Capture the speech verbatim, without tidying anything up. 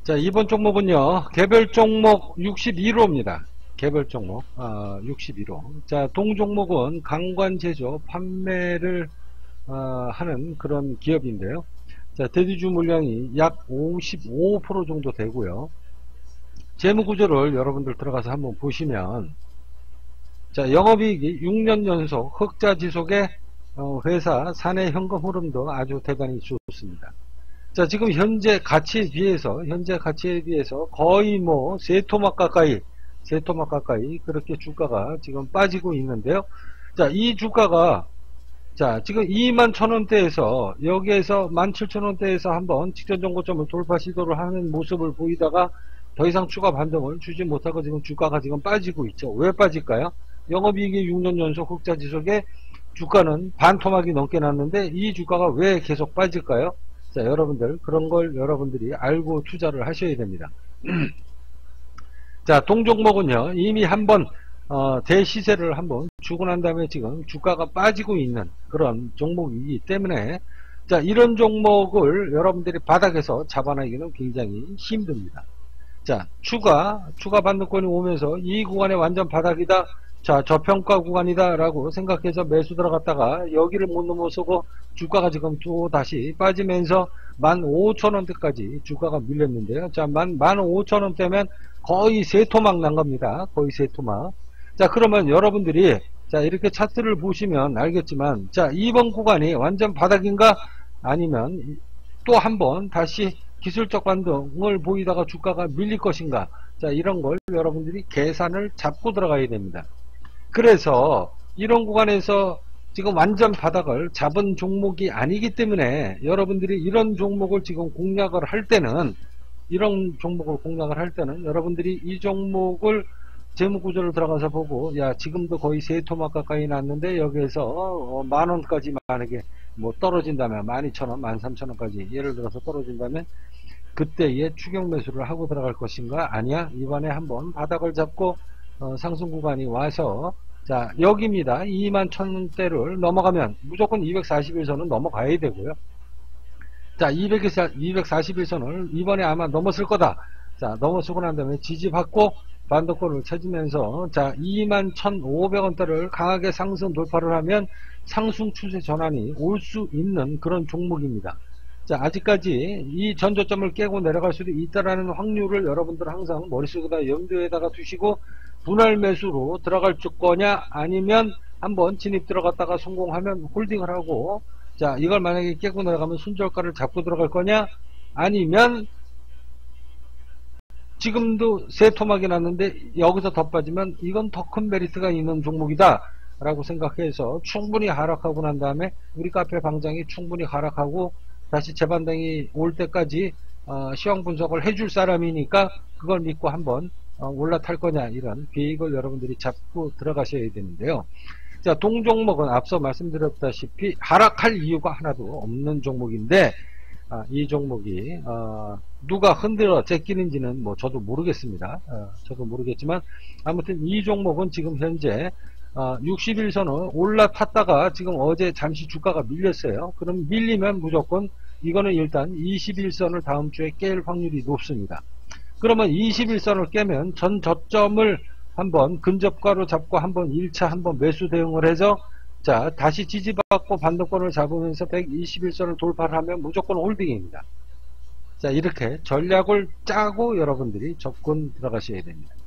자, 이번 종목은요, 개별 종목 육십일 호입니다. 개별 종목, 어, 육십일 호. 자, 동 종목은 강관제조 판매를, 어, 하는 그런 기업인데요. 자, 대주주 물량이 약 오십오 퍼센트 정도 되고요. 재무구조를 여러분들 들어가서 한번 보시면, 자, 영업이익이 육 년 연속 흑자 지속의 어, 회사 사내 현금 흐름도 아주 대단히 좋습니다. 자, 지금 현재 가치에 비해서, 현재 가치에 비해서 거의 뭐, 세 토막 가까이, 세 토막 가까이, 그렇게 주가가 지금 빠지고 있는데요. 자, 이 주가가, 자, 지금 이만 천 원대에서, 여기에서 만 칠천 원대에서 한번 직전 정고점을 돌파 시도를 하는 모습을 보이다가 더 이상 추가 반등을 주지 못하고 지금 주가가 지금 빠지고 있죠. 왜 빠질까요? 영업이익이 육 년 연속 흑자 지속에 주가는 반토막이 넘게 났는데 이 주가가 왜 계속 빠질까요? 자, 여러분들 그런 걸 여러분들이 알고 투자를 하셔야 됩니다. 자, 동종목은요 이미 한번 어, 대시세를 한번 주고 난 다음에 지금 주가가 빠지고 있는 그런 종목이기 때문에 자, 이런 종목을 여러분들이 바닥에서 잡아내기는 굉장히 힘듭니다. 자, 추가 추가 반등권이 오면서 이 구간에 완전 바닥이다, 자, 저평가 구간이다 라고 생각해서 매수 들어갔다가 여기를 못 넘어서고 주가가 지금 또 다시 빠지면서 만 오천 원대까지 주가가 밀렸는데요. 자, 만, 만 오천 원대면 거의 세 토막 난 겁니다. 거의 세 토막. 자, 그러면 여러분들이 자, 이렇게 차트를 보시면 알겠지만 자, 이번 구간이 완전 바닥인가 아니면 또 한번 다시 기술적 반등을 보이다가 주가가 밀릴 것인가, 자, 이런 걸 여러분들이 계산을 잡고 들어가야 됩니다. 그래서 이런 구간에서 지금 완전 바닥을 잡은 종목이 아니기 때문에 여러분들이 이런 종목을 지금 공략을 할 때는 이런 종목을 공략을 할 때는 여러분들이 이 종목을 재무구조를 들어가서 보고 야, 지금도 거의 세 토막 가까이 났는데 여기에서 어, 만원까지 만약에 뭐 떨어진다면 만 이천 원, 만 삼천 원까지 예를 들어서 떨어진다면 그때에 추격 매수를 하고 들어갈 것인가, 아니야 이번에 한번 바닥을 잡고 어, 상승 구간이 와서 자, 여기입니다. 이만 천 원대를 넘어가면 무조건 이백사십일 선은 넘어가야 되고요. 자, 이백사십일 선을 이번에 아마 넘었을 거다. 자, 넘어서고 난 다음에 지지받고 반도권을 찾으면서 자, 이만 천오백 원대를 강하게 상승 돌파를 하면 상승 추세 전환이 올 수 있는 그런 종목입니다. 자, 아직까지 이 전저점을 깨고 내려갈 수도 있다라는 확률을 여러분들 항상 머릿속에다 염두에다가 두시고 분할 매수로 들어갈 거냐 아니면 한번 진입 들어갔다가 성공하면 홀딩을 하고 자, 이걸 만약에 깨고 내려가면 순저가를 잡고 들어갈 거냐 아니면 지금도 세 토막이 났는데 여기서 더 빠지면 이건 더 큰 메리트가 있는 종목이다 라고 생각해서 충분히 하락하고 난 다음에 우리 카페 방장이 충분히 하락하고 다시 재반등이 올 때까지 어, 시황 분석을 해줄 사람이니까 그걸 믿고 한번 어, 올라탈 거냐, 이런 계획을 여러분들이 잡고 들어가셔야 되는데요. 자, 동종목은 앞서 말씀드렸다시피 하락할 이유가 하나도 없는 종목인데 아, 이 종목이 어, 누가 흔들어 제끼는지는 뭐 저도 모르겠습니다. 어, 저도 모르겠지만 아무튼 이 종목은 지금 현재 어, 육십일 선을 올라탔다가 지금 어제 잠시 주가가 밀렸어요. 그럼 밀리면 무조건 이거는 일단 이십일 선을 다음 주에 깰 확률이 높습니다. 그러면 이십일 선을 깨면 전 저점을 한번 근접가로 잡고 한번 일 차 한번 매수 대응을 해서 자, 다시 지지받고 반도권을 잡으면서 백이십일 선을 돌파를 하면 무조건 홀딩입니다. 자, 이렇게 전략을 짜고 여러분들이 접근 들어가셔야 됩니다.